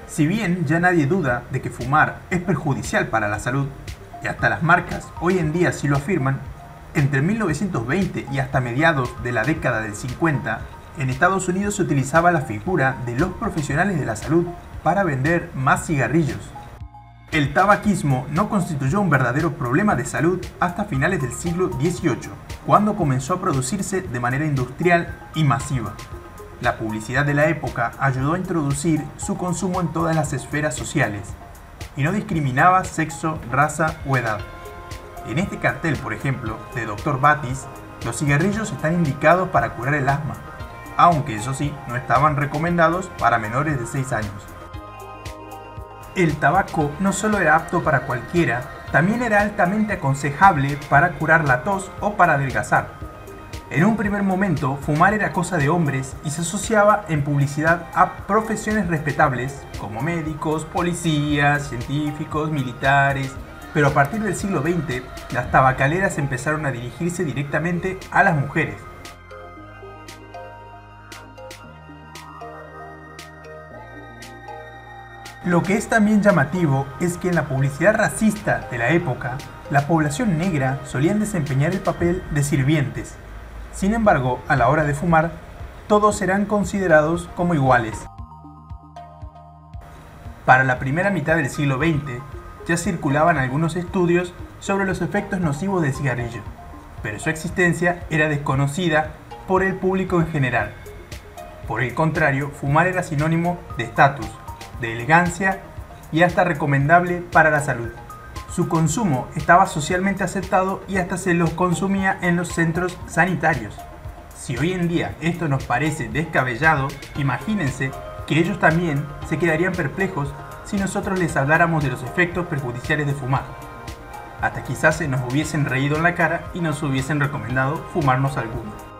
Si bien ya nadie duda de que fumar es perjudicial para la salud, y hasta las marcas hoy en día sí lo afirman, entre 1920 y hasta mediados de la década del 50, en Estados Unidos se utilizaba la figura de los profesionales de la salud para vender más cigarrillos. El tabaquismo no constituyó un verdadero problema de salud hasta finales del siglo XVIII, cuando comenzó a producirse de manera industrial y masiva. La publicidad de la época ayudó a introducir su consumo en todas las esferas sociales y no discriminaba sexo, raza o edad. En este cartel, por ejemplo, de Dr. Batis, los cigarrillos están indicados para curar el asma, aunque eso sí, no estaban recomendados para menores de 6 años. El tabaco no solo era apto para cualquiera, también era altamente aconsejable para curar la tos o para adelgazar. En un primer momento, fumar era cosa de hombres y se asociaba en publicidad a profesiones respetables como médicos, policías, científicos, militares, pero a partir del siglo XX, las tabacaleras empezaron a dirigirse directamente a las mujeres. Lo que es también llamativo es que en la publicidad racista de la época, la población negra solían desempeñar el papel de sirvientes. Sin embargo, a la hora de fumar, todos serán considerados como iguales. Para la primera mitad del siglo XX, ya circulaban algunos estudios sobre los efectos nocivos del cigarrillo, pero su existencia era desconocida por el público en general. Por el contrario, fumar era sinónimo de estatus, de elegancia y hasta recomendable para la salud. Su consumo estaba socialmente aceptado y hasta se los consumía en los centros sanitarios. Si hoy en día esto nos parece descabellado, imagínense que ellos también se quedarían perplejos si nosotros les habláramos de los efectos perjudiciales de fumar. Hasta quizás se nos hubiesen reído en la cara y nos hubiesen recomendado fumarnos alguno.